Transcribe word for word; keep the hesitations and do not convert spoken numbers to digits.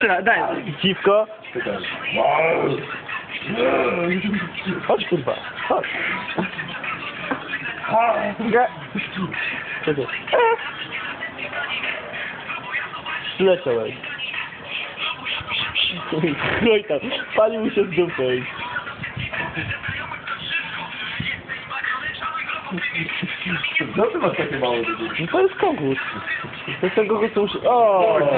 Czekaj, daj. Dziwko. Czekaj. Chodź kurwa, chodź. Nie. Czekaj. Przyleciałeś. Chroj tam, palił mu się z dupy. Co ty masz takie małe dzieci? No to jest kogut. To jest ten kogut, co musi... O!